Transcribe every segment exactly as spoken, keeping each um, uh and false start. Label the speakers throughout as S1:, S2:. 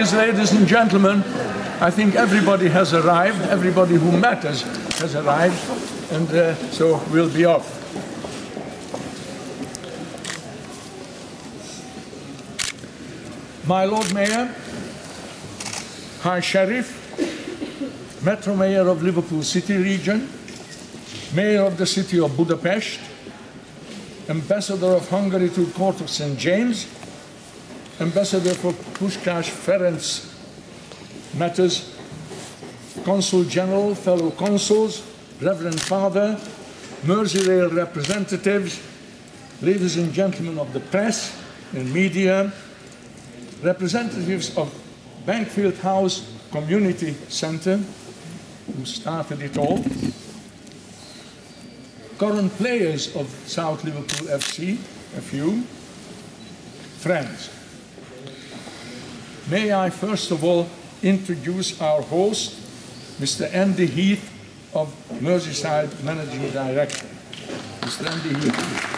S1: Please, ladies and gentlemen, I think everybody has arrived, everybody who matters has arrived, and uh, so we'll be off. My Lord Mayor, High Sheriff, Metro Mayor of Liverpool City Region, Mayor of the City of Budapest, Ambassador of Hungary to the Court of Saint James, Ambassador for Puskas Ferenc matters, Consul General, fellow consuls, Reverend Father, Merseyrail representatives, ladies and gentlemen of the press and media, representatives of Bankfield House Community Centre, who started it all, current players of South Liverpool F C, a few, friends. May I first of all introduce our host, Mister Andy Heath of Merseyside Managing Director. Mister Andy Heath.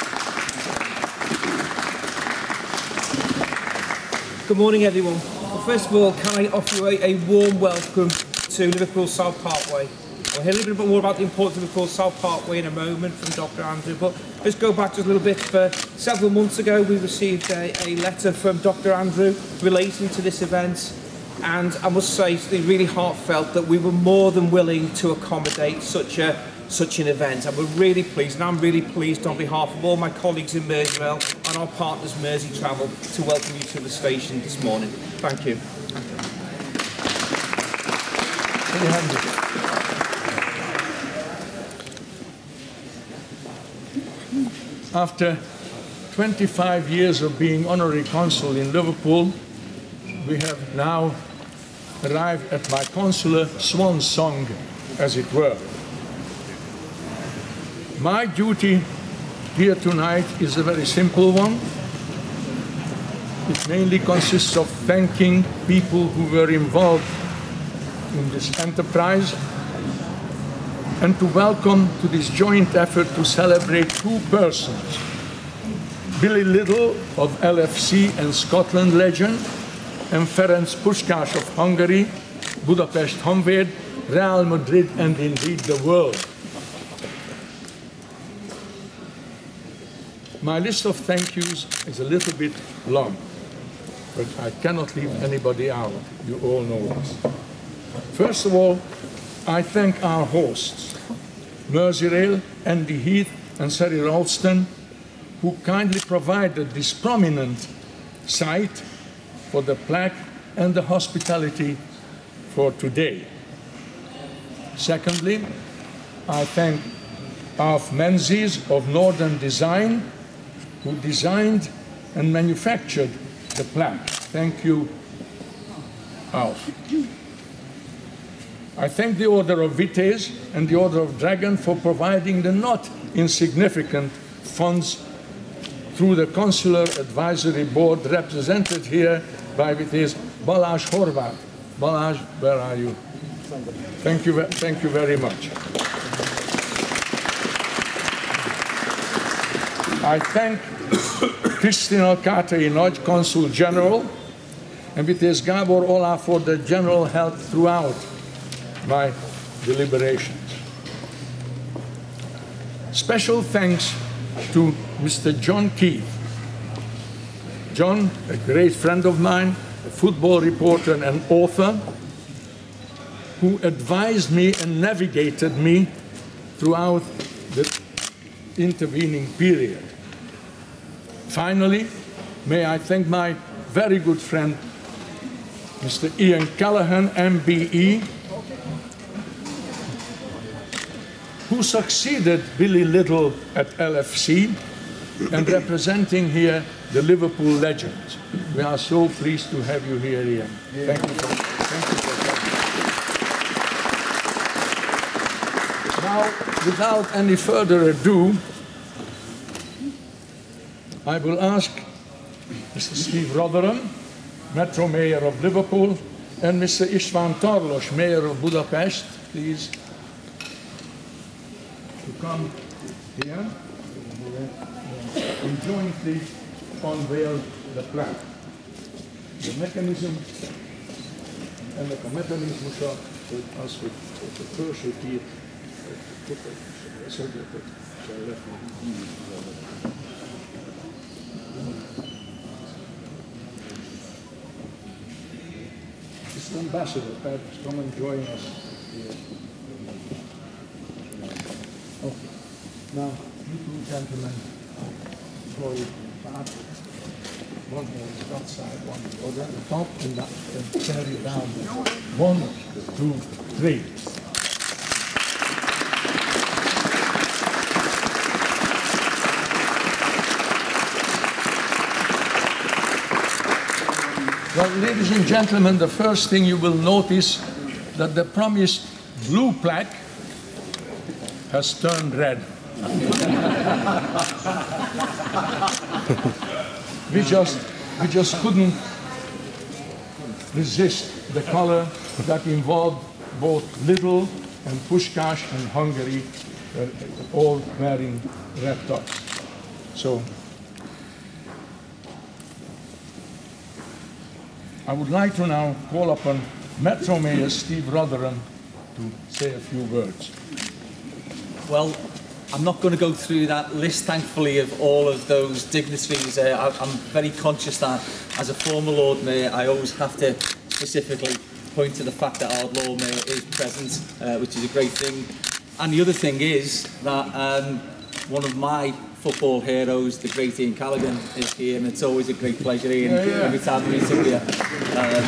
S2: Good morning, everyone. Well, first of all, can I offer you a, a warm welcome to Liverpool South Parkway. We'll hear a little bit more about the importance of Liverpool South Parkway in a moment from Doctor Andrew, but let's go back just a little bit. For several months ago, we received a, a letter from Doctor Andrew relating to this event, and I must say it's really heartfelt that we were more than willing to accommodate such a such an event, and we're really pleased, and I'm really pleased on behalf of all my colleagues in Merseyrail and our partners Mersey Travel to welcome you to the station this morning. Thank you.
S1: After twenty-five years of being honorary consul in Liverpool, we have now arrived at my consular swan song, as it were. My duty here tonight is a very simple one. It mainly consists of thanking people who were involved in this enterprise and to welcome to this joint effort to celebrate two persons, Billy Liddell of L F C and Scotland legend, and Ferenc Puskas of Hungary, Budapest, Unveiled, Real Madrid, and indeed the world. My list of thank yous is a little bit long, but I cannot leave anybody out. You all know this. First of all, I thank our hosts, Merseyrail, Andy Heath, and Sari Ralston, who kindly provided this prominent site for the plaque and the hospitality for today. Secondly, I thank Alf Menzies of Northern Design, who designed and manufactured the plaque. Thank you, Alf. I thank the Order of Vitesse and the Order of Dragon for providing the not insignificant funds through the Consular Advisory Board, represented here by Vitesse Balázs Horváth. Balázs, where are you? Thank you, thank you very much. I thank Kristina Kátai Nagy, Consul General, and Vitesse Gábor Olaf for the general help throughout my deliberations. Special thanks to Mister John Keith. John, a great friend of mine, a football reporter and author, who advised me and navigated me throughout the intervening period. Finally, may I thank my very good friend, Mister Ian Callaghan, M B E, who succeeded Billy Liddell at L F C and representing here the Liverpool legend. We are so pleased to have you here, Ian. Thank you for, thank you for coming. Now, without any further ado, I will ask Mister Steve Rotheram, Metro Mayor of Liverpool, and Mister Istvan Tarlos, Mayor of Budapest, please, to come here and jointly unveil the plaque. The mechanism ennek a mechanizmusa, hogy az, hogy a felső két szögletet kell lefogni. Mister Ambassador, perhaps come and join us here. Okay. Now, you two gentlemen go back. One on that side, one on the other, the top, and that can carry down. One, two, three. Well, ladies and gentlemen, the first thing you will notice that the promised blue plaque has turned red. we just we just couldn't resist the color that involved both Liddell and Puskas and Hungary, uh, all wearing red tops. So I would like to now call upon Metro Mayor Steve Rotheram to say a few words.
S3: Well, I'm not going to go through that list, thankfully, of all of those dignitaries. Uh, I, I'm very conscious that, as a former Lord Mayor, I always have to specifically point to the fact that our Lord Mayor is present, uh, which is a great thing. And the other thing is that um, one of my football heroes, the great Ian Callaghan, is here, and it's always a great pleasure, Ian, yeah, yeah. every time we meet him here. Um,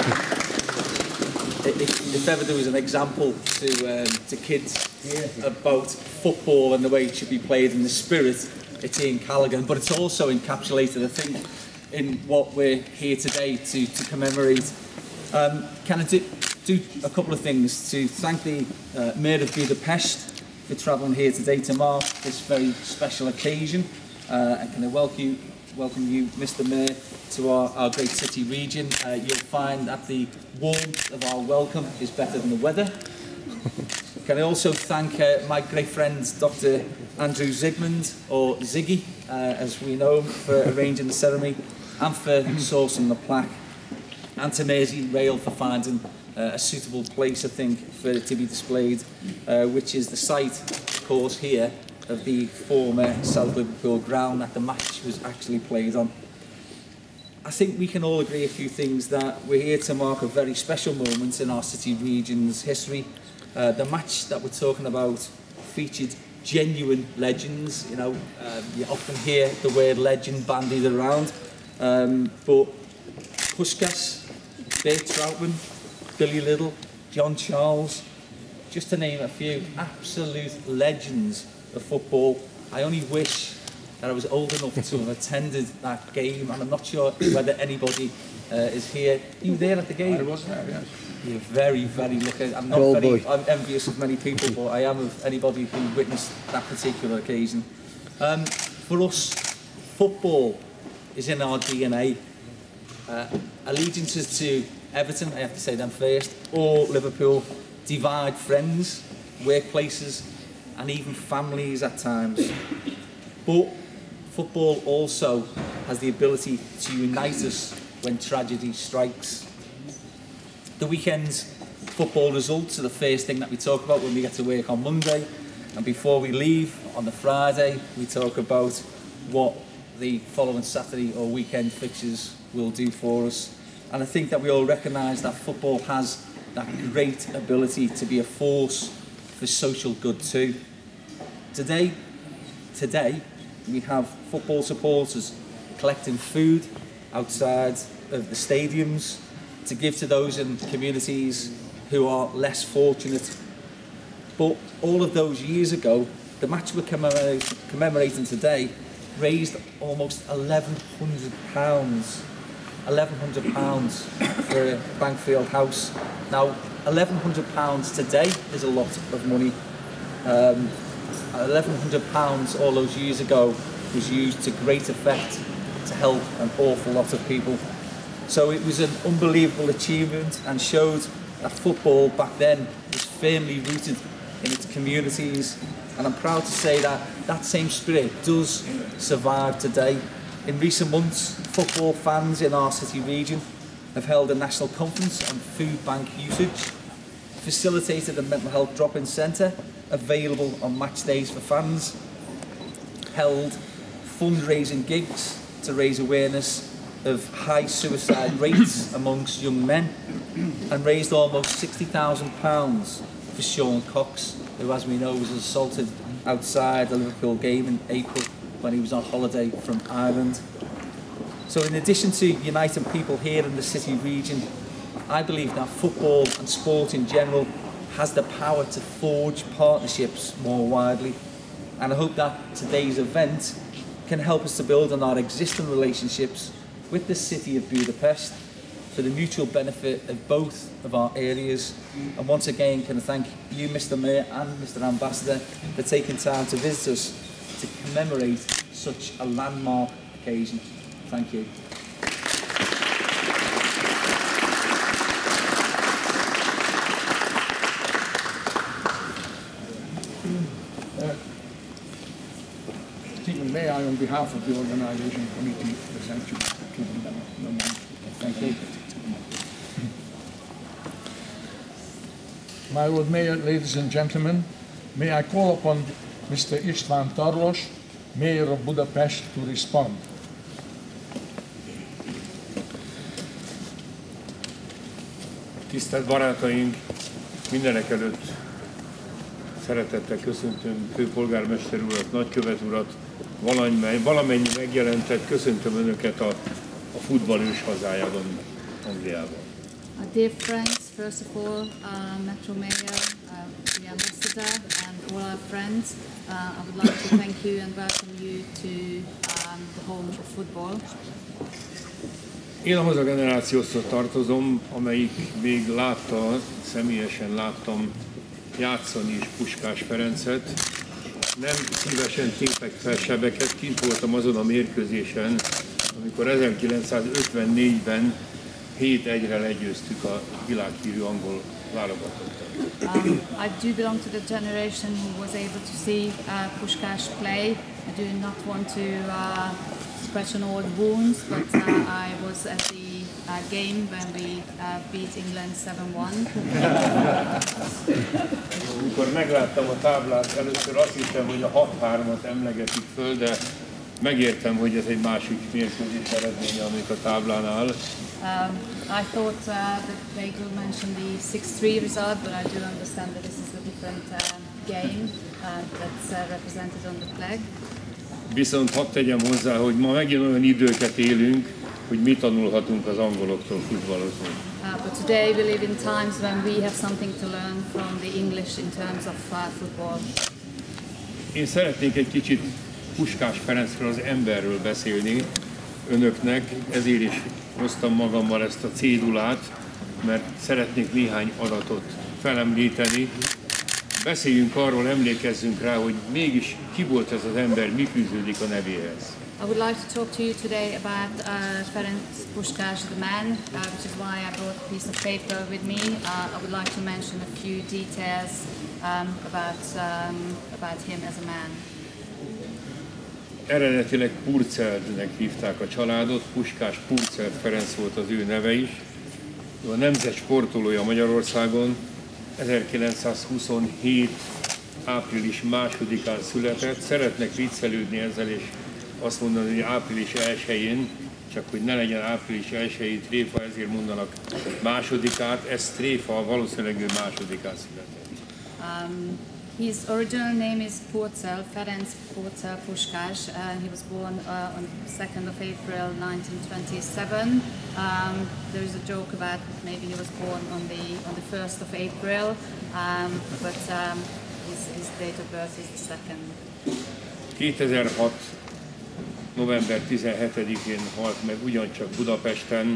S3: if, if ever there was an example to, um, to kids yeah. about football and the way it should be played in the spirit, it's Ian Callaghan, but it's also encapsulated, I think, in what we're here today to, to commemorate. Um, can I do, do a couple of things to thank the uh, Mayor of Budapest for travelling here today to mark this very special occasion, uh, and can I welcome you, welcome you, Mister Mayor, to our, our great city region. Uh, you'll find that the warmth of our welcome is better than the weather. Can I also thank uh, my great friend Doctor Andrew Zygmunt, or Ziggy, uh, as we know him, for arranging the ceremony, and for sourcing the plaque, and to Mersey Rail for finding uh, a suitable place, I think, for it to be displayed, uh, which is the site, of course, here of the former South Liverpool ground that the match was actually played on. I think we can all agree a few things, that we're here to mark a very special moment in our city region's history. Uh, the match that we're talking about featured genuine legends. You know, um, you often hear the word legend bandied around, um, but Puskas, Bert Troutman, Billy Liddell, John Charles, just to name a few, absolute legends of football. I only wish that I was old enough to have attended that game, and I'm not sure whether anybody uh, is here. You were there at the game?
S1: I was there, yes.
S3: You're very, very lucky. I'm not
S4: Goal
S3: very
S4: boy.
S3: I'm envious of many people, but I am of anybody who witnessed that particular occasion. Um, for us, football is in our D N A. Uh, allegiances to Everton, I have to say them first, or Liverpool, divide friends, workplaces, and even families at times. But football also has the ability to unite us when tragedy strikes. The weekend's football results are the first thing that we talk about when we get to work on Monday, and before we leave on the Friday, we talk about what the following Saturday or weekend fixtures will do for us. And I think that we all recognise that football has that great ability to be a force for social good too. Today, today we have football supporters collecting food outside of the stadiums to give to those in communities who are less fortunate. But all of those years ago, the match we're commemorating, commemorating today raised almost eleven hundred pounds. eleven hundred pounds for Bankfield House. Now, eleven hundred pounds today is a lot of money. Um, eleven hundred pounds all those years ago was used to great effect to help an awful lot of people. So it was an unbelievable achievement and showed that football back then was firmly rooted in its communities. And I'm proud to say that that same spirit does survive today. In recent months, football fans in our city region have held a national conference on food bank usage, facilitated a mental health drop-in centre available on match days for fans, held fundraising gigs to raise awareness of high suicide rates amongst young men, and raised almost sixty thousand pounds for Sean Cox, who, as we know, was assaulted outside the Liverpool game in April when he was on holiday from Ireland. So in addition to uniting people here in the city region, I believe that football and sport in general has the power to forge partnerships more widely. And I hope that today's event can help us to build on our existing relationships with the city of Budapest for the mutual benefit of both of our areas. And once again, can I thank you, Mister Mayor and Mister Ambassador, for taking time to visit us to commemorate such a landmark occasion. Thank you.
S1: Uh, Stephen, may I, on behalf of the organisation committee, present you to them? Thank you. My Lord Mayor, ladies and gentlemen, may I call upon Mister Istvan Tarlos, Mayor of Budapest, to respond.
S4: Tisztelt barátaink, mindenek előtt szeretettel köszöntöm főpolgármester urat, nagykövet urat, valamennyi, valamennyi megjelentett, köszöntöm Önöket a, a futball ős hazájában, Angliában.
S5: Uh, dear friends, first of all, uh, Metro Mayor, uh, the Ambassador and all our friends, uh, I would like to thank you and welcome you to um, the home of football.
S4: Én ahhoz a generációhoz tartozom, amelyik még látta, személyesen láttam játszani is Puskás Ferencet. Nem szívesen tépek fel sebeket, kint voltam azon a mérkőzésen, amikor ezerkilencszázötvennégyben hét egyre legyőztük a világhírű angol válogatottat.
S5: Um, I do belong to the generation who was able to see uh, Puskas play. I do not want to uh, scratch on old wounds, but uh, I was at the uh, game when we uh, beat England seven one.
S4: Amikor megláttam a táblát, először azt hittem, hogy a hat hármat emlegetik föl, de megértem, hogy ez egy másik mérkőzés eredménye, amik a táblán áll.
S5: Um, I thought uh, that they will mention the six three result, but I do understand that this is a different uh, game uh, that's uh, represented on the flag.
S4: Viszont hadd tegyem hozzá, hogy ma megint olyan időket élünk, hogy mi tanulhatunk az angoloktól futballozni.
S5: Uh, but today we live in times when we have something to learn from the English in terms of uh, football.
S4: Én szeretnék egy kicsit Puskás Ferencről, az emberről beszélni önöknek, ezért is hoztam magammal ezt a cédulát, mert szeretnék néhány adatot felemlíteni. Beszéljünk arról, emlékezzünk rá, hogy mégis ki volt ez az ember, mi fűződik a nevéhez.
S5: I would like to talk to you today about uh, Ferenc Puskas, the man, uh, which is why I brought a piece of paper with me. Uh, I would like to mention a few details um, about, um, about him as a man.
S4: Eredetileg Purceldnek hívták a családot, Puskás Purceld Ferenc volt az ő neve is. Ő a nemzet sportolója Magyarországon, ezerkilencszázhuszonhét. április másodikán született. Szeretnek viccelődni ezzel, és azt mondani, hogy április elsején, csak hogy ne legyen április elsején tréfa, ezért mondanak másodikát, ez tréfa, valószínűleg ő másodikán született.
S5: Um, his original name is Purcell, Ferenc Purcell Puskas. Uh, he was born uh, on second of April nineteen twenty-seven. Um, there is a joke about maybe he was born on the on the first of April, um, but um, his, his date of birth is the second.
S4: kétezer-hat. november tizenhetedikén halt meg ugyancsak Budapesten.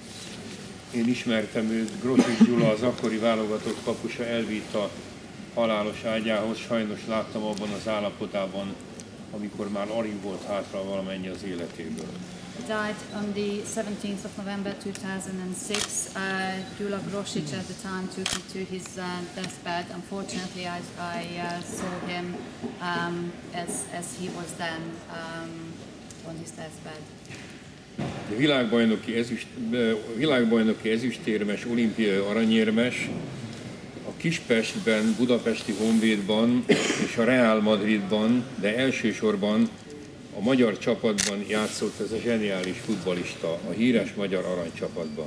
S4: Én ismertem őt, Grosics Gyula, az akkori válogatott kapusa elvitt a halálos ágyához. Sajnos láttam abban az állapotában, amikor már alig volt hátra valamennyi az életéből.
S5: He died on the seventeenth of November two thousand six. Uh, Gyula Grosics at the time took him to his uh, deathbed. Unfortunately, I, I uh, saw him um, as, as he was then um, on his deathbed.
S4: világbajnoki, ezüst, világbajnoki ezüstérmes, olimpiai aranyérmes, a Kispestben, Budapesti Honvédban és a Real Madridban, de elsősorban a magyar csapatban játszott ez a zseniális futballista, a híres magyar aranycsapatban.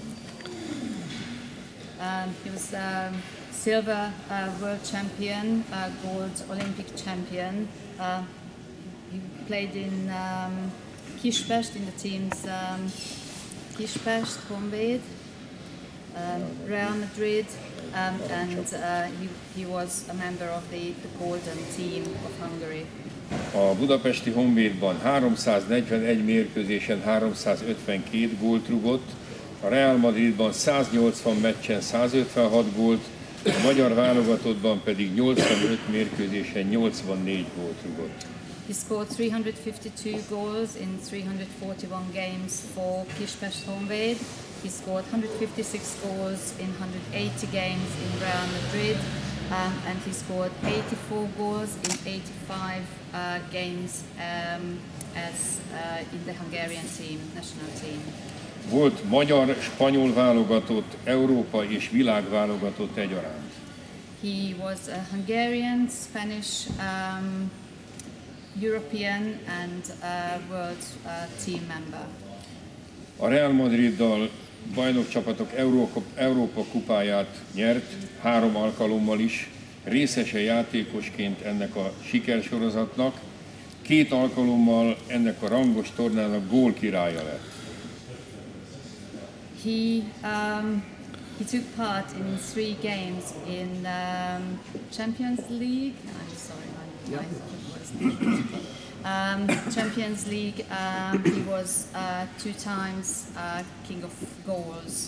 S5: Um, he was um, silver uh, world champion, uh, gold Olympic champion. Uh, he played in um, Kispest in the teams um, Kispest, Honvéd, um, Real Madrid, um, and uh, he, he was a member of the, the golden team of Hungary.
S4: A budapesti Honvédban háromszáznegyvenegy mérkőzésen háromszázötvenkét gólt rugott, a Real Madridban száznyolcvan meccsen százötvenhat gólt, a magyar válogatottban pedig nyolcvanöt mérkőzésen nyolcvannégy gólt rugott.
S5: He scored three hundred fifty-two goals in three hundred forty-one games for Kispest Honvéd. He scored one hundred fifty-six goals in one hundred eighty games in Real Madrid, um, and he scored eighty-four goals in eighty-five uh, games um, as uh, in the Hungarian team, national team.
S4: Volt magyar, spanyol válogatott, Európa és világválogatott egyaránt.
S5: He was a Hungarian, Spanish, um, European and uh, world uh, team member.
S4: A Real Madriddal bajnokcsapatok Európa, Európa kupáját nyert három alkalommal is, részese játékosként ennek a sikersorozatnak, két alkalommal ennek a rangos tornának gólkirálya lett.
S5: He um, he took part in three games in um, Champions League. I'm sorry, my, my football is um, Champions League. Um, he was uh, two times uh, king of goals.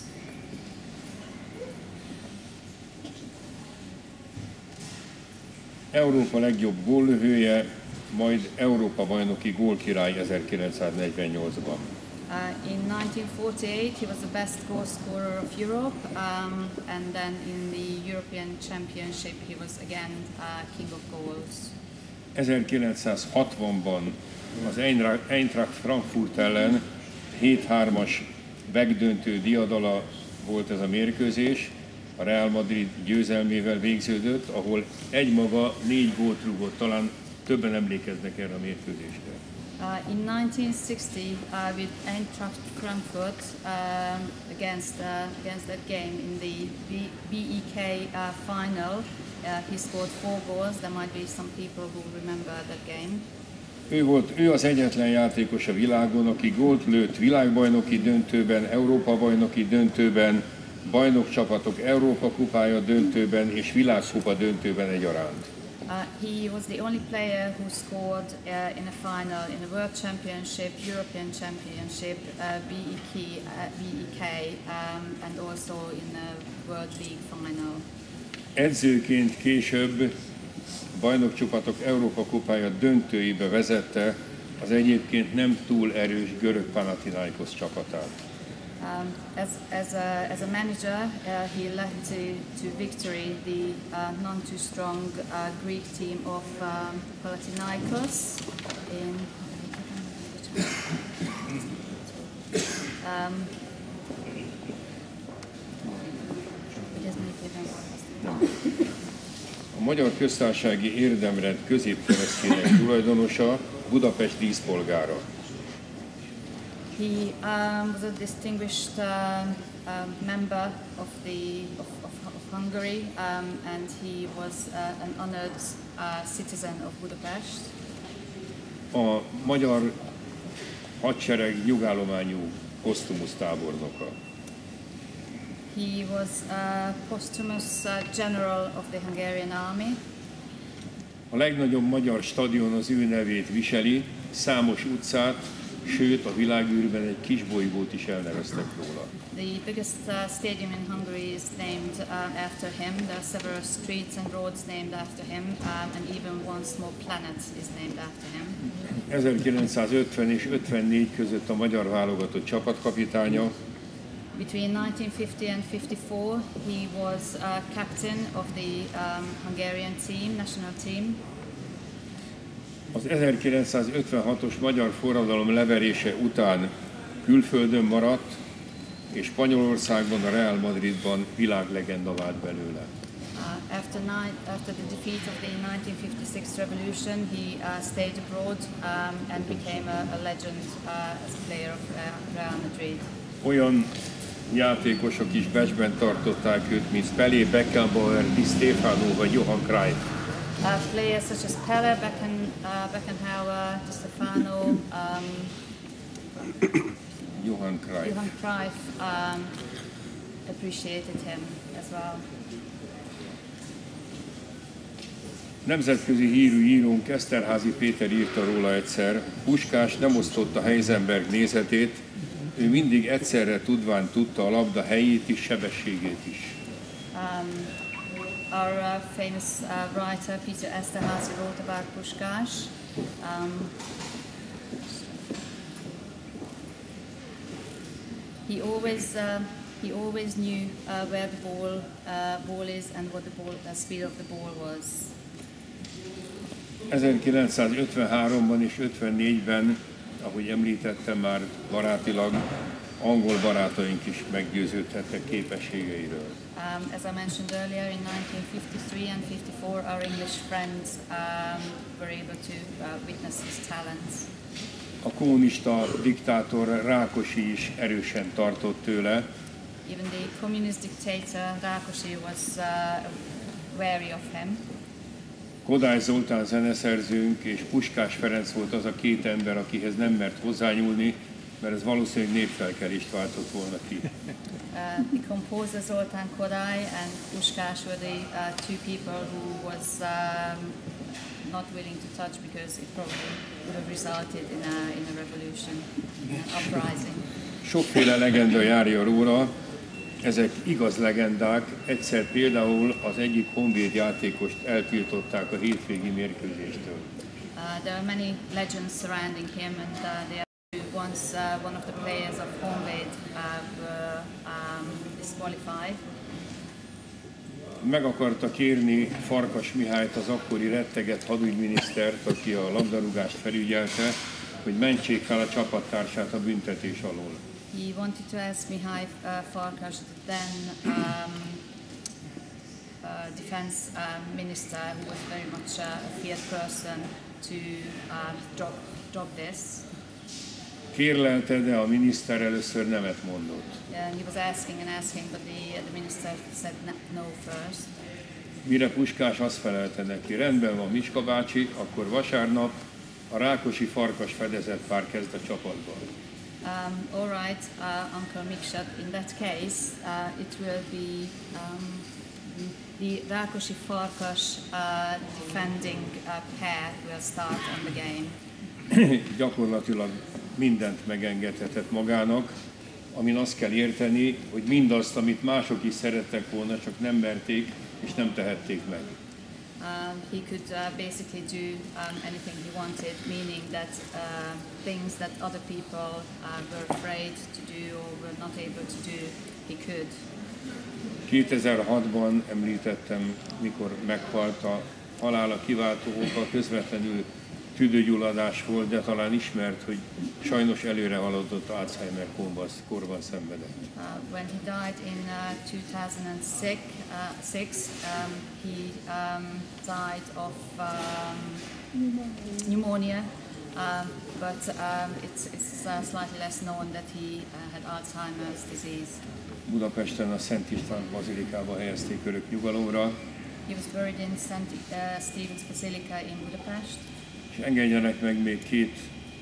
S4: Európa legjobb góllövője, majd Európa bajnoki gólkirály ezerkilencszáznegyvennyolcban.
S5: Uh, in nineteen forty-eight, he was the best goal scorer of Europe, um, and then in the European Championship, he was again uh, king of goals.
S4: ezerkilencszázhatvanban az Eintracht Frankfurt ellen hét hármas megdöntő diadala volt ez a mérkőzés, a Real Madrid győzelmével végződött, ahol egymaga négy gólt rúgott, talán többen emlékeznek erre a mérkőzésre.
S5: Uh, in nineteen sixty, uh, with Eintracht Frankfurt um, against uh, against that game in the B E K uh, final, uh, he scored four goals. There might be some people who remember that game.
S4: Ő volt, ő az egyetlen játékos a világon, aki gólt lőtt világbajnoki döntőben, Európa-bajnoki döntőben, bajnokcsapatok Európa kupája döntőben és világkupa döntőben egyaránt.
S5: Uh, he was the only player who scored uh, in a final in a World Championship, European Championship, uh, B E K, uh, B E K um, and also in a World League final.
S4: Edzőként később bajnokcsapatok Európa kupája döntőibe vezette az egyébként nem túl erős görög Panathinaikos csapatát.
S5: Um, as, as, a, as a manager, uh, he led to, to victory the uh, non too strong uh, Greek team of um, Panathinaikos in. Um,
S4: A Magyar Köztársasági Érdemrend középkeresztjének tulajdonosa, Budapest díszpolgára.
S5: He um, was a distinguished uh, uh, member of the of, of, of Hungary, um, and he was uh, an honored uh, citizen of Budapest.
S4: A magyar hadsereg nyugállományú posztumusz tábornoka.
S5: He was a posthumous uh, general of the Hungarian army.
S4: A legnagyobb magyar stadion az ő nevét viseli, számos utcát, sőt a világűrben egy kis bolygót is elneveztek róla.
S5: The biggest uh, stadium in Hungary is named uh, after him. There are several streets and roads named after him, um, and even one small planet is named after him.
S4: ezerkilencszázötven és ötvennégy között a magyar válogatott csapatkapitánya.
S5: Between nineteen fifty and fifty-four, he was uh, captain of the um, Hungarian team, national team.
S4: Az ezerkilencszázötvenhatos magyar forradalom leverése után külföldön maradt, és Spanyolországban, a Real Madridban világlegenda vált belőle.
S5: Uh, after, nine, after the defeat of the nineteen fifty-six revolution, he uh, stayed abroad um, and became a, a legend uh, as a player of uh, Real Madrid.
S4: Olyan játékosok is becsben tartották őt, mint Pelé, Beckenbauer, Di Stefano vagy Johan Cruyff.
S5: Uh, players such as Pele, Becken, uh, Beckenbauer, Di Stefano, um,
S4: Johan Cruyff.
S5: Johan Cruyff um, appreciated him as well.
S4: Nemzetközi hírű írónk Eszterházy Péter írta róla egyszer, Puskás nem osztotta Heisenberg nézetét, ő mindig egyszerre tudván tudta a labda helyét is, sebességét is.
S5: Um, our uh, famous uh, writer Peter Eszterházy wrote about Puskas. Um, he always uh, he always knew uh, where the ball uh, ball is and what the ball the speed of the ball was.
S4: ezerkilencszázötvenháromban és ötvennégyben, ahogy említettem már barátilag, angol barátaink is meggyőződhettek képességeiről.
S5: Um, as I mentioned earlier, in nineteen fifty-three and fifty-four, our English friends um, were able to uh, witness his talents.
S4: A kommunista diktátor Rákosi is erősen tartott tőle.
S5: Even the communist dictator Rákosi was uh, wary of him.
S4: Kodály Zoltán zeneszerzőnk és Puskás Ferenc volt az a két ember, akihez nem mert hozzányúlni, mert ez valószínűleg népfelkelést váltott volna ki.
S5: Uh, the composer Zoltán Kodály and Puskas were the uh, two people who was um, not willing to touch because it probably would have resulted in a, in a revolution, in an uprising.
S4: Sokféle legenda járja róla, ezek igaz legendák, egyszer például az egyik honvéd játékost eltiltották a hétvégi mérkőzéstől.
S5: Uh, there are many legends surrounding him, and uh, they are once uh, one of the players of Honvéd uh, were um, disqualified.
S4: Meg akarta kérni Farkas Mihályt, az akkori retteget hadügyminisztert, aki a labdarúgást felügyelte, hogy mentsék fel a csapattársát a büntetés alól.
S5: He wanted to ask Mihály uh, Farkas, then um, uh, defense uh, minister, who was very much uh, a feared person, to uh, drop, drop this.
S4: Kérlelte, de a miniszter először nemet mondott.
S5: And he was asking and asking, but the, the minister said no first.
S4: Mire Puskás azt felelte neki, rendben van Micska bácsi, akkor vasárnap a Rákosi Farkas fedezett pár kezd a csapatban.
S5: Um, all right, uh, Uncle Miksa, in that case, uh, it will be um, the Rákosi Farkas uh, defending uh, pair will start on the game.
S4: Gyakorlatilag mindent megengedhetett magának, amin azt kell érteni, hogy mindazt, amit mások is szerettek volna, csak nem merték és nem tehették meg.
S5: Um, he could uh, basically do um, anything he wanted, meaning that uh, things that other people uh, were afraid to do or were not able to do, he could.
S4: kétezer-hatban említettem, mikor meghalt, a halála kiváltó oka közvetlenül tüdőgyulladás volt, de talán ismert, hogy sajnos előre haladott Alzheimer korban szenvedett.
S5: Uh, when he died in uh, two thousand six, uh, six um, he um, died of um, pneumonia, uh, but um, it's, it's uh, slightly less known that he uh, had Alzheimer's disease.
S4: Budapesten a Szent István bazilikába helyezték örök nyugalomra.
S5: He was buried in Saint uh, Stephen's Basilica in Budapest.
S4: És engedjenek meg még két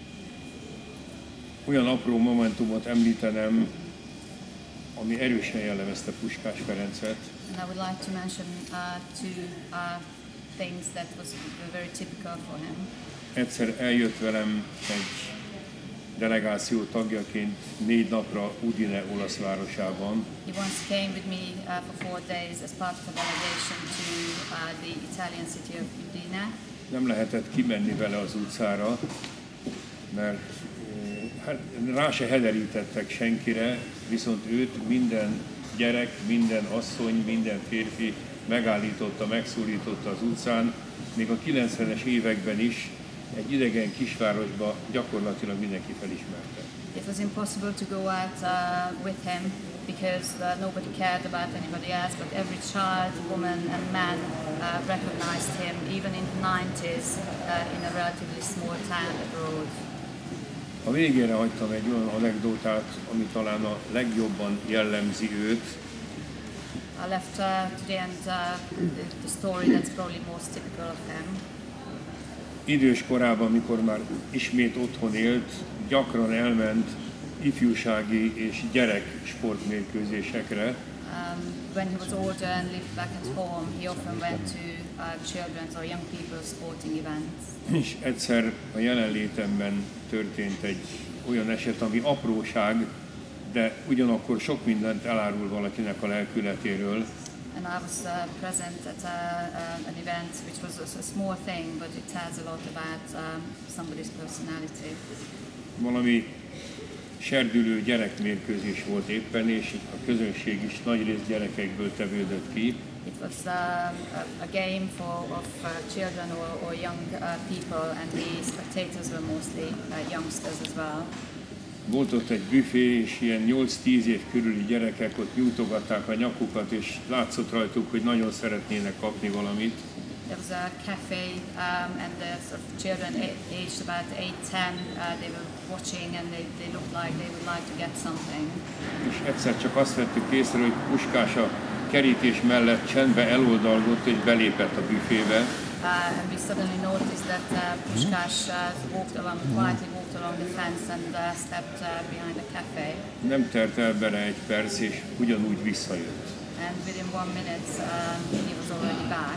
S4: olyan apró momentumot említenem, ami erősen jellemezte Puskás Ferencet.
S5: And I would like to mention uh, two uh, things that was very typical for him.
S4: Egyszer eljött velem egy delegáció tagjaként négy napra Udine olasz városában.
S5: He once came with me uh, for four days as part of a delegation to uh, the Italian city of Udine.
S4: Nem lehetett kimenni vele az utcára, mert hát, rá se hederítettek senkire, viszont őt minden gyerek, minden asszony, minden férfi megállította, megszólította az utcán. Még a kilencvenes években is egy idegen kisvárosba gyakorlatilag mindenki felismerte.
S5: it was impossible to go out uh, with him because uh, nobody cared about anybody else, but every child, woman and man uh, recognized him, even in the nineties, uh, in a relatively small town abroad.
S4: A végére hagytam egy olyan anekdótát, ami talán a legjobban jellemzi őt.
S5: I left uh, to the end uh, the, the story that's probably most typical of him.
S4: Idős korában, mikor már ismét otthon élt, gyakran elment ifjúsági és gyerek sportmérkőzésekre.
S5: Um, when he was older and lived back at home, he often went to uh, children's or young people's sporting events.
S4: És egyszer a jelenlétemben történt egy olyan eset, ami apróság, de ugyanakkor sok mindent elárul valakinek a lelkületéről.
S5: And I was uh, present at a, uh, an event which was a, a small thing, but it tells a lot about um, somebody's personality.
S4: Valami serdülő gyerekmérkőzés volt éppen, és a közönség is nagyrészt gyerekekből tevődött ki.
S5: It was um, a, a game for, of uh, children or, or young uh, people, and the spectators were mostly uh, youngsters as well.
S4: Volt ott egy büfé, és ilyen nyolc-tíz év körüli gyerekek ott nyújtogatták a nyakukat, és látszott rajtuk, hogy nagyon szeretnének kapni valamit.
S5: There was a cafe, um, and the sort of children aged about eight, ten, uh, they were watching, and they, they looked like they would like to get something.
S4: És egyszer csak azt vettük észre, hogy Puskás a kerítés mellett csendbe eloldalgott és belépett a büfébe.
S5: Uh, and we suddenly noticed that uh, Puskas uh, walked along, quietly walked along the fence and uh, stepped uh, behind the cafe.
S4: Nem telt el bele egy perc, és ugyanúgy visszajött.
S5: And within one minute, um, he was already back.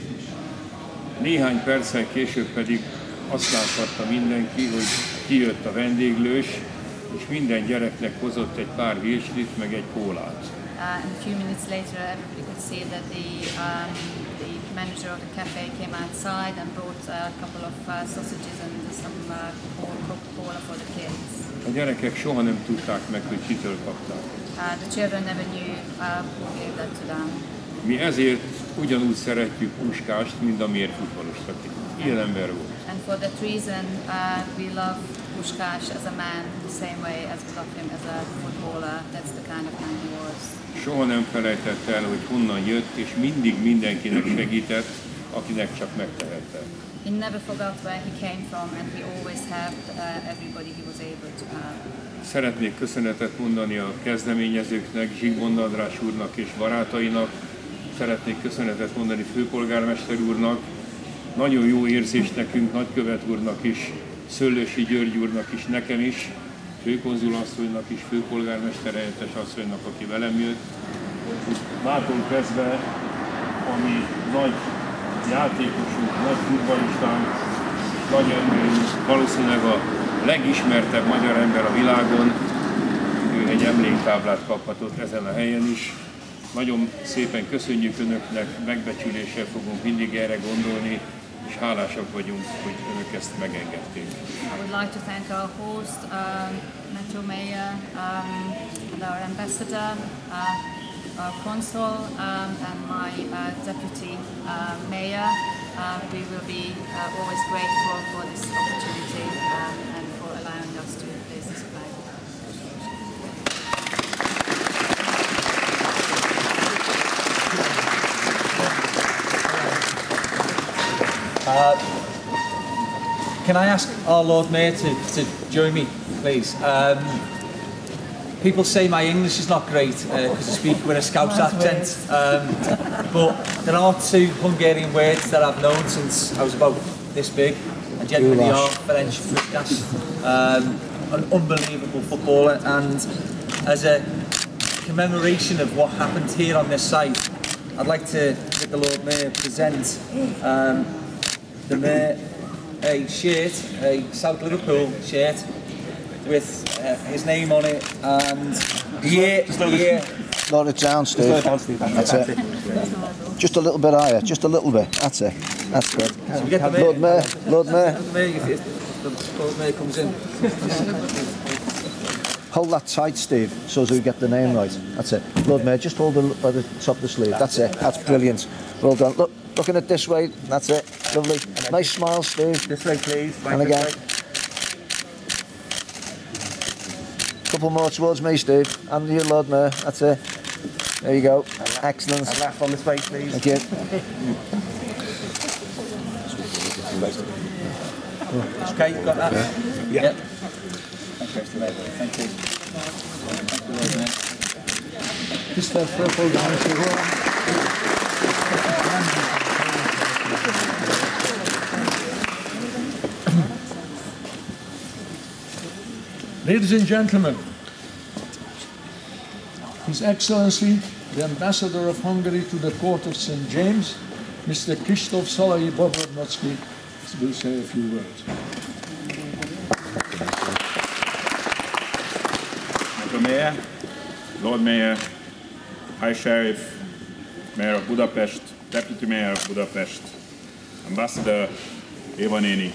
S4: Néhány perccel később pedig azt láthatta mindenki, hogy kijött a vendéglős, és minden gyereknek hozott egy pár virslit, meg egy kólát.
S5: Uh, and a few minutes later, everybody could see that the, um, the manager of the cafe came outside and brought a couple of uh, sausages and some uh, Coca-Cola for the kids.
S4: A gyerekek soha nem tudták meg, hogy kitől kapták.
S5: Uh, the children never knew uh, who gave that to them.
S4: Mi ezért ugyanúgy szeretjük Puskást, mint amiért futballost, aki ilyen ember volt.
S5: And for that reason, uh, we love Puskas as a man the same way as we love him as a footballer. That's the kind of man he was.
S4: Soha nem felejtett el, hogy honnan jött, és mindig mindenkinek segített, akinek csak megtehette.
S5: He never forgot where he came from, and he always helped uh, everybody he was able to help.
S4: Szeretnék köszönetet mondani a kezdeményezőknek, Zsigmond András úrnak és barátainak. Szeretnék köszönetet mondani főpolgármester úrnak. Nagyon jó érzés nekünk, nagykövet úrnak is, Szöllősi György úrnak is, nekem is, főkonzulasszonynak is, főpolgármester helyettes asszonynak, aki velem jött. Látom kezdve, ami nagy játékosunk, nagy futballistánk, nagy emberünk, valószínűleg a legismertebb magyar ember a világon, ő egy emléktáblát kaphatott ezen a helyen is. Nagyon szépen köszönjük Önöknek, megbecsüléssel fogunk mindig erre gondolni, és hálásak vagyunk, hogy Önök ezt megengedték.
S5: I would like to thank our host, um, Metro Mayor, um, and our ambassador, uh, our consul, um, and my uh, deputy uh, mayor. Uh, we will be uh, always grateful for this opportunity um, and for allowing us to place this flag.
S3: Uh, can I ask our Lord Mayor to, to join me, please? Um, people say my English is not great because uh, I speak with a Scouse accent, um, but there are two Hungarian words that I've known since I was about this big, and genuinely are Ferenc Puskas, um, an unbelievable footballer, and as a commemoration of what happened here on this site, I'd like to, with the Lord Mayor, present um, the Mayor a shirt, a South Liverpool shirt with uh, his name on it, and here, here.
S6: Lower it down, Steve. That's it. Just a little bit higher, just a little bit. That's it. That's good.
S3: So we get the Mayor.
S6: Lord Mayor, Lord Mayor.
S3: The Mayor, if, if the Lord Mayor comes in.
S6: Hold that tight, Steve, so as we get the name right. That's it. Lord Mayor, just hold it by the top of the sleeve. That's it. That's brilliant. Well done. Look, looking at this way. That's it. Lovely. Nice smile, Steve.
S3: This way, please.
S6: And again. Couple more towards me, Steve. And you, Lord Mayor. That's it. There you go. Excellent.
S7: A laugh on the face, please.
S6: Thank you.
S3: Okay, you got that?
S7: Yeah.
S3: Yep. Thank you, Mister Mayor. Thank you. Thank you, Lord Mayor.
S1: Mister Purple Down. Ladies and gentlemen, His Excellency, the Ambassador of Hungary to the Court of Saint James, Mister Krzysztof Szalai Bobrovnotsky, will say a few words.
S8: Mister Mayor, Lord Mayor, High Sheriff, Mayor of Budapest, Deputy Mayor of Budapest, Ambassador Eva Néni,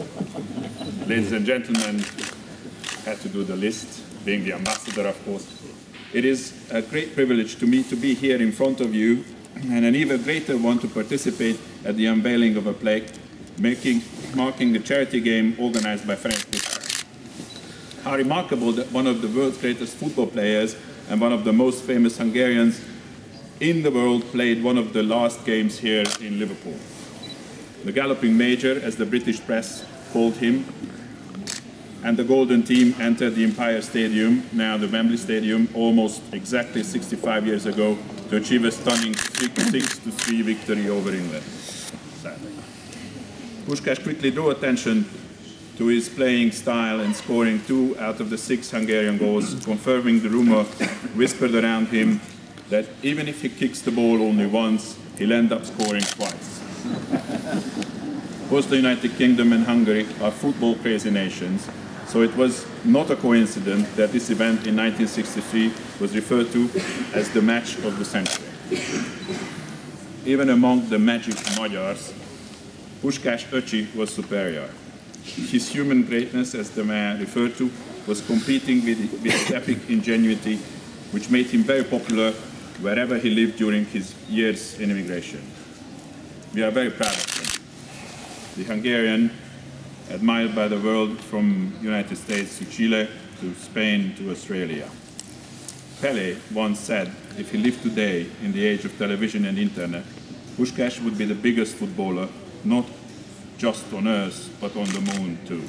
S8: ladies and gentlemen, had to do the list, being the ambassador, of course. It is a great privilege to me to be here in front of you, and an even greater one to participate at the unveiling of a plaque, making, marking the charity game organized by Ferenc Puskas. How remarkable that one of the world's greatest football players and one of the most famous Hungarians in the world played one of the last games here in Liverpool. The Galloping Major, as the British press called him, and the Golden Team entered the Empire Stadium, now the Wembley Stadium, almost exactly sixty-five years ago to achieve a stunning six to three victory over England. Sadly. Puskas quickly drew attention to his playing style and scoring two out of the six Hungarian goals, confirming the rumor whispered around him that even if he kicks the ball only once, he'll end up scoring twice. Both the United Kingdom and Hungary are football-crazy nations, so it was not a coincidence that this event in nineteen sixty-three was referred to as the match of the century. Even among the magic Magyars, Puskas öcsi was superior. His human greatness, as the mayor referred to, was competing with, with his epic ingenuity, which made him very popular wherever he lived during his years in immigration. We are very proud of him. The Hungarian, admired by the world from United States to Chile, to Spain, to Australia. Pelé once said, if he lived today in the age of television and internet, Puskas would be the biggest footballer, not just on Earth, but on the moon too.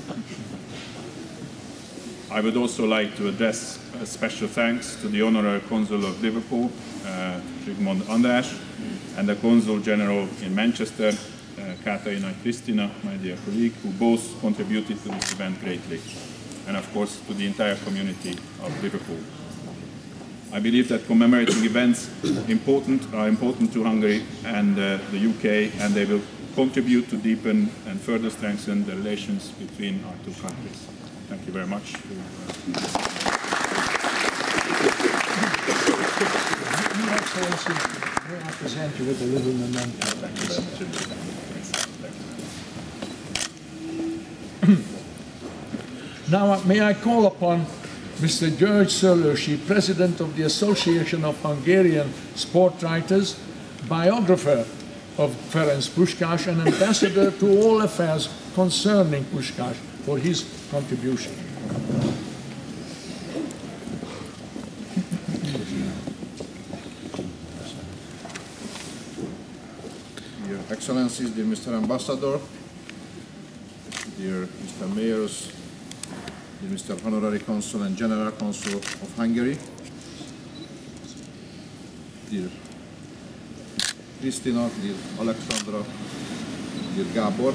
S8: I would also like to address a special thanks to the Honorary Consul of Liverpool, uh, Zsigmond András, and the Consul General in Manchester, Uh, Katarina Kristina, my dear colleague, who both contributed to this event greatly, and of course to the entire community of Liverpool. I believe that commemorating events important, are important to Hungary and uh, the U K, and they will contribute to deepen and further strengthen the relations between our two countries. Thank you very much.
S1: May I present you with a little memento? Now, may I call upon Mister György Szörlősi, President of the Association of Hungarian Sport Writers, biographer of Ferenc Puskas, and ambassador to all affairs concerning Puskas, for his contribution.
S9: Your Excellencies, dear Mister Ambassador, dear Mister Mayors, dear Mister Honorary Consul and General Consul of Hungary, dear Kristina, dear Alexandra, dear Gábor,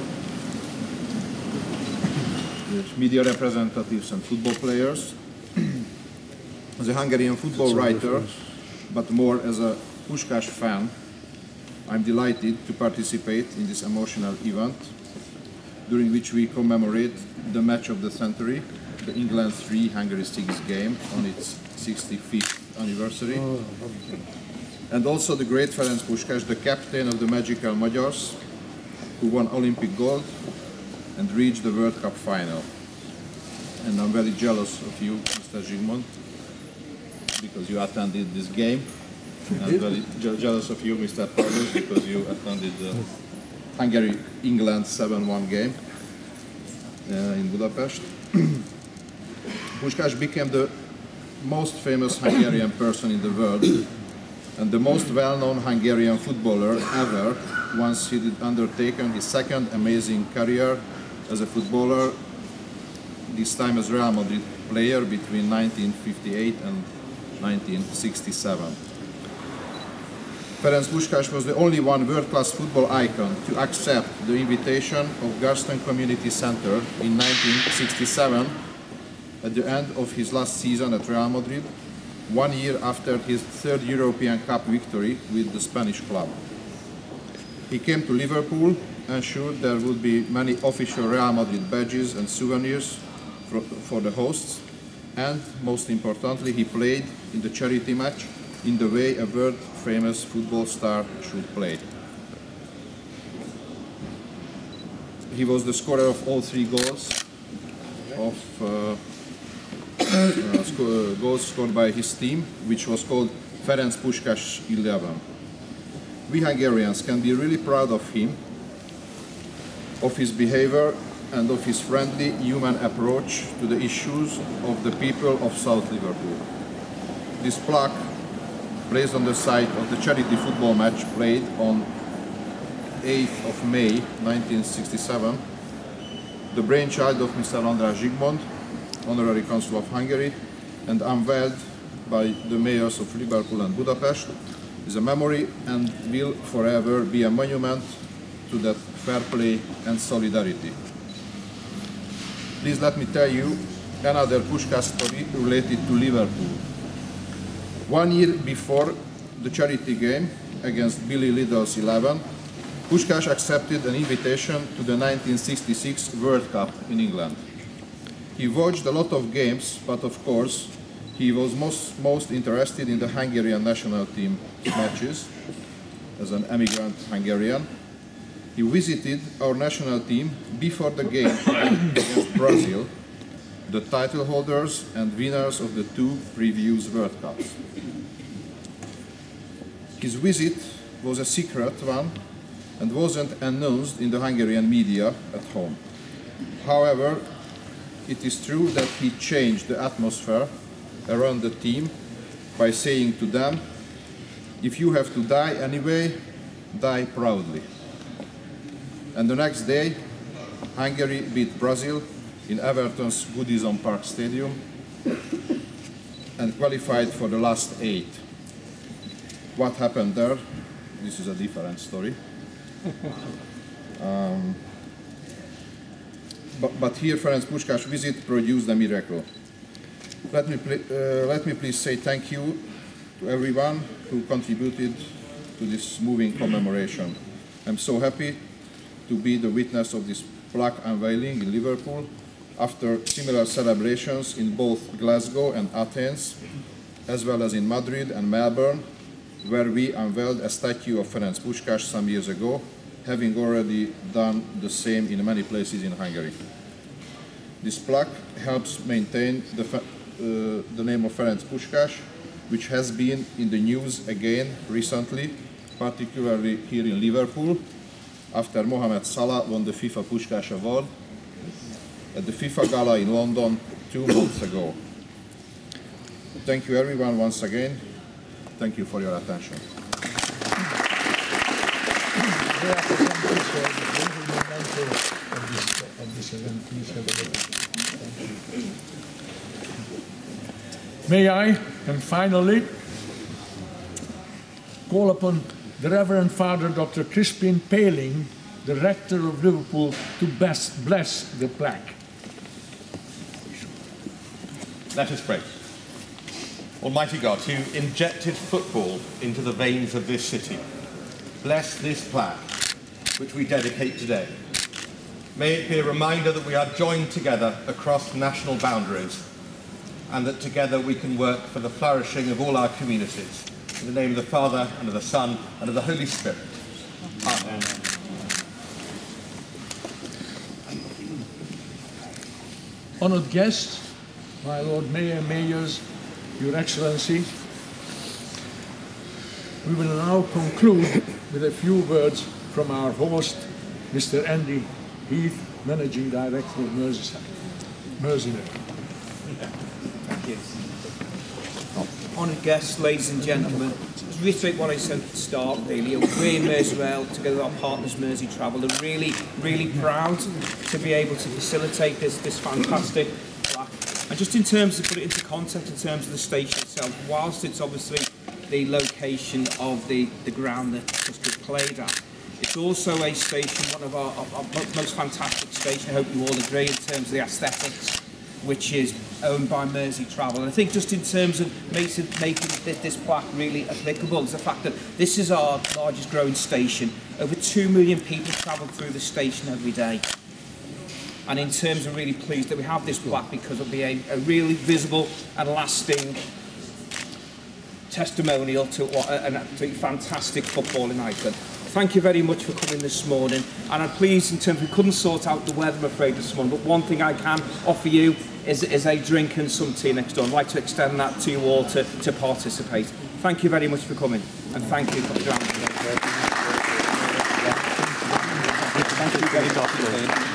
S9: dear media representatives and football players. As a Hungarian football writer, but more as a Puskas fan, I'm delighted to participate in this emotional event, during which we commemorate the match of the century, the England three, Hungary six game on its sixty-fifth anniversary. And also the great Ferenc Puskas, the captain of the magical Magyars, who won Olympic gold and reached the World Cup final. And I'm very jealous of you, Mister Zsigmond, because you attended this game. I'm very je jealous of you, Mister Tarlos, because you attended the Hungary-England seven one game uh, in Budapest. Puskas became the most famous Hungarian person in the world and the most well-known Hungarian footballer ever once he had undertaken his second amazing career as a footballer, this time as Real Madrid player between nineteen fifty-eight and nineteen sixty-seven. Ferenc Puskas was the only one world-class football icon to accept the invitation of Garston Community Center in nineteen sixty-seven at the end of his last season at Real Madrid, one year after his third European Cup victory with the Spanish club. He came to Liverpool, ensured there would be many official Real Madrid badges and souvenirs for, for the hosts, and most importantly, he played in the charity match in the way a world-famous football star should play. He was the scorer of all three goals of uh, uh, sco uh, goals scored by his team, which was called Ferenc Puskas eleven. We Hungarians can be really proud of him, of his behavior, and of his friendly, human approach to the issues of the people of South Liverpool. This plaque, placed on the site of the charity football match played on eighth of May nineteen sixty-seven, the brainchild of Mister András Zsigmond, Honorary Consul of Hungary, and unveiled by the mayors of Liverpool and Budapest, is a memory and will forever be a monument to that fair play and solidarity. Please let me tell you another Puskas story related to Liverpool. One year before the charity game against Billy Liddell's eleven, Puskas accepted an invitation to the nineteen sixty-six World Cup in England. He watched a lot of games, but of course, he was most, most interested in the Hungarian national team matches as an emigrant Hungarian. He visited our national team before the game against Brazil, the title holders and winners of the two previous World Cups. His visit was a secret one and wasn't announced in the Hungarian media at home. However, it is true that he changed the atmosphere around the team by saying to them, "If you have to die anyway, die proudly." And the next day, Hungary beat Brazil in Everton's Goodison Park Stadium and qualified for the last eight. What happened there? This is a different story. um, but, but here, Ferenc Puskas' visit produced a miracle. Let me, uh, let me please say thank you to everyone who contributed to this moving commemoration. I'm so happy to be the witness of this plaque unveiling in Liverpool after similar celebrations in both Glasgow and Athens, as well as in Madrid and Melbourne, where we unveiled a statue of Ferenc Puskas some years ago, having already done the same in many places in Hungary. This plaque helps maintain the, uh, the name of Ferenc Puskas, which has been in the news again recently, particularly here in Liverpool, after Mohamed Salah won the FIFA Puskas Award at the FIFA Gala in London two months ago. Thank you everyone once again. Thank you for your attention.
S1: May I, and finally, call upon the Reverend Father Doctor Crispin Paling, the rector of Liverpool, to best bless the plaque.
S7: Let us pray. Almighty God, who injected football into the veins of this city, bless this plaque, which we dedicate today. May it be a reminder that we are joined together across national boundaries, and that together we can work for the flourishing of all our communities. In the name of the Father, and of the Son, and of the Holy Spirit. Amen.
S1: Honored guests, my Lord Mayor, Mayors, Your Excellency, we will now conclude with a few words from our host, Mister Andy Heath, Managing Director of Merseyside. Merseyside.
S7: Thank you.
S2: honoured guests, ladies and gentlemen, just reiterate what I said at the start, really. We in Merseyrail, together with our partners Mersey Travel, are really, really proud to be able to facilitate this, this fantastic plaque. And just in terms of put it into context, in terms of the station itself, whilst it's obviously the location of the, the ground that Puskas played at, it's also a station, one of our, our, our most fantastic stations, I hope you all agree, in terms of the aesthetics, which is owned by Mersey Travel. And I think just in terms of making, making this plaque really applicable is the fact that this is our largest growing station. Over two million people travel through the station every day. And in terms of really pleased that we have this plaque because it'll be a, a really visible and lasting testimonial to what a, a, a fantastic footballing icon. Thank you very much for coming this morning, and I'm pleased in terms of we couldn't sort out the weather, I'm afraid, this morning, but one thing I can offer you is, is a drink and some tea next door. I'd like to extend that to you all to, to participate. Thank you very much for coming, and thank you, Doctor Andrew. Thank you very much.